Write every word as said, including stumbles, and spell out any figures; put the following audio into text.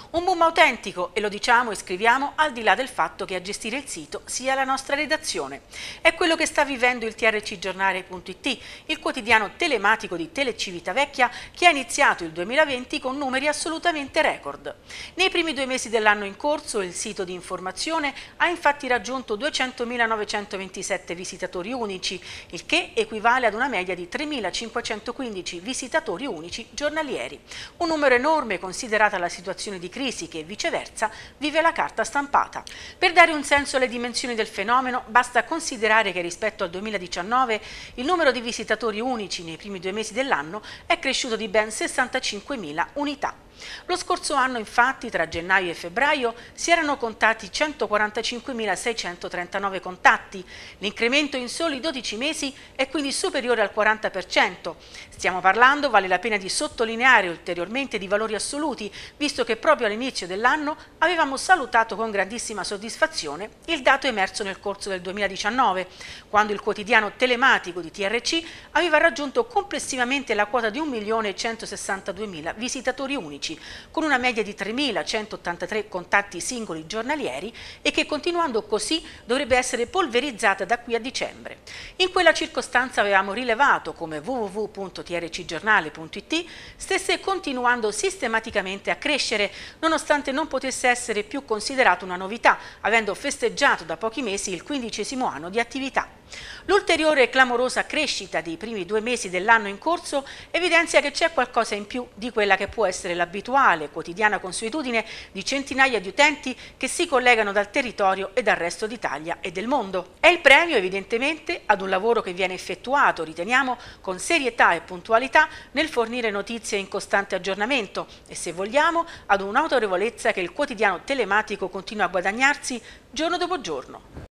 Un boom autentico, e lo diciamo e scriviamo al di là del fatto che a gestire il sito sia la nostra redazione. È quello che sta vivendo il T R C Giornale punto it, il quotidiano telematico di Telecivitavecchia che ha iniziato il duemilaventi con numeri assolutamente record. Nei primi due mesi dell'anno in corso il sito di informazione ha infatti raggiunto duecentomilanovecentovantisette visitatori unici, il che equivale ad una media di tremilacinquecentoquindici visitatori unici giornalieri. Un numero enorme considerata la situazione di crisi che viceversa vive la carta stampata. Per dare un senso alle dimensioni del fenomeno basta considerare che rispetto al duemiladiciannove il numero di visitatori unici nei primi due mesi dell'anno è cresciuto di ben sessantacinquemila unità. Lo scorso anno infatti tra gennaio e febbraio si erano contati centoquarantacinquemilaseicentontrentanove contatti. L'incremento in soli dodici mesi è quindi superiore al quaranta per cento. Stiamo parlando, vale la pena di sottolineare ulteriormente, di valori assoluti, visto che proprio all'inizio dell'anno avevamo salutato con grandissima soddisfazione il dato emerso nel corso del duemiladiciannove, quando il quotidiano telematico di T R C aveva raggiunto complessivamente la quota di un milione centosessantaduemila visitatori unici, con una media di tremilacentottantatré contatti singoli giornalieri e che continuando così dovrebbe essere polverizzata da qui a dicembre. In quella circostanza avevamo rilevato come w w w punto t r c giornale punto it stesse continuando sistematicamente a crescere, nonostante non potesse essere più considerato una novità, avendo festeggiato da pochi mesi il quindicesimo anno di attività. L'ulteriore e clamorosa crescita dei primi due mesi dell'anno in corso evidenzia che c'è qualcosa in più di quella che può essere l'abituale, quotidiana consuetudine di centinaia di utenti che si collegano dal territorio e dal resto d'Italia e del mondo. È il premio, evidentemente, ad un lavoro che viene effettuato, riteniamo, con serietà e puntualità nel fornire notizie in costante aggiornamento e, se vogliamo, ad un'autorevolezza che il quotidiano telematico continua a guadagnarsi giorno dopo giorno.